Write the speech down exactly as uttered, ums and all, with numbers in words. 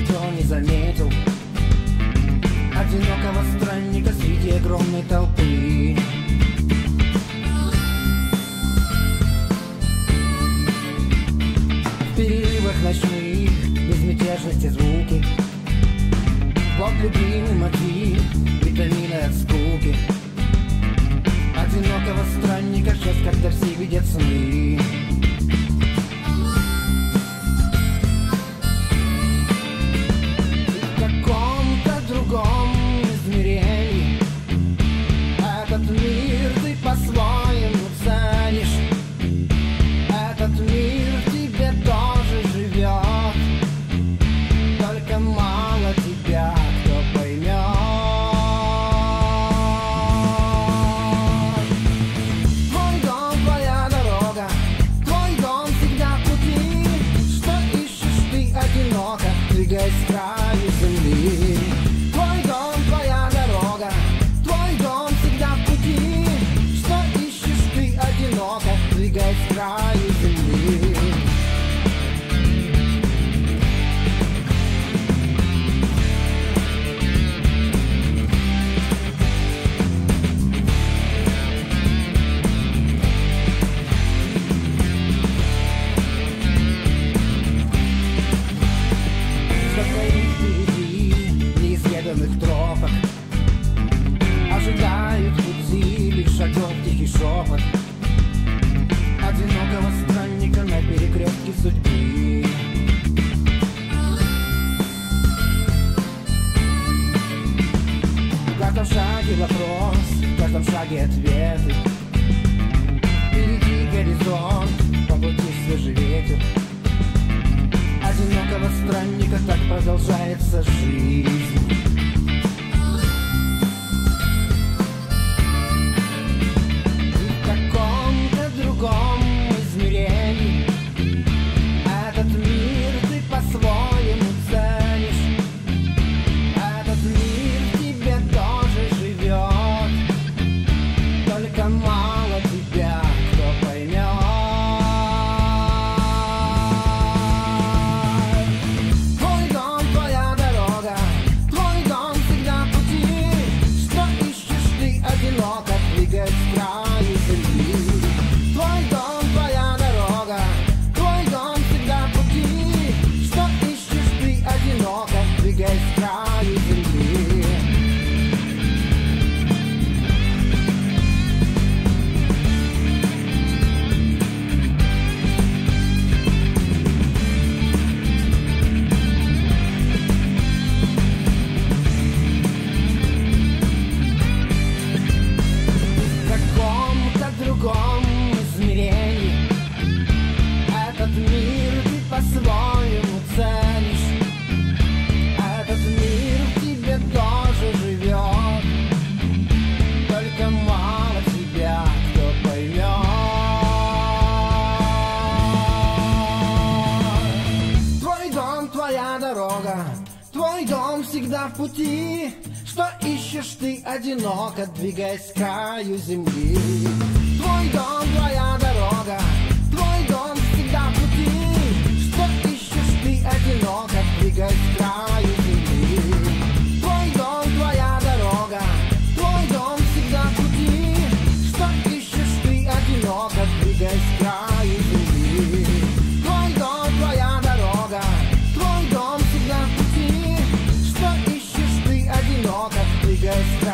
никто не заметил одинокого странника среди огромной толпы. В переливах ночных безмятежности звуки, вот любимый мотив, витамины от скуки. Одинокого странника час, когда все видят сны. В каком-то другом измерении этот мир ты по-своему ценишь. Этот мир в тебе тоже живет, только мало тебя кто поймет. Твой дом, твоя дорога, твой дом всегда в пути. Что ищешь ты одиноко, двигаясь к краю земли. Твой дом, твоя дорога, твой дом всегда в пути. Что ищешь ты одиноко, двигаясь к краю земли. Что стоит впереди неизведанных тропок, ожидают пути лишь шагов тихий шепот одинокого странника на перекрестке судьбы. В каждом шаге вопрос, в каждом шаге ответы. Впереди горизонт, по пути свежий ветер. Одинокого странника так продолжается жизнь. В каком-то другом измерении этот мир ты по-своему ценишь. Этот мир в тебе тоже живет, только мало тебя кто поймет. Твой дом, твоя дорога, твой дом всегда в пути. Что ищешь ты одиноко, двигаясь к краю земли. Твой дом, твоя дорога, твой дом всегда в пути. Что ищешь ты одиноко, двигаясь к краю земли. В каком-то другом измерении этот мир ты по-своему ценишь. Этот мир в тебе тоже живет, только мало тебя кто поймет. Твой дом, твоя дорога, твой дом всегда в пути. Что ищешь ты одиноко, двигаясь к краю земли. Твой дом, твоя дорога, твой дом всегда в пути. Что ищешь ты одиноко, двигаясь к краю земли. Твой дом, твоя дорога, твой дом всегда в пути. Что ищешь ты одиноко, двигаясь к краю земли. Твой дом, твоя дорога, твой дом всегда в пути. Что ищешь ты одиноко, двигаясь к краю земли.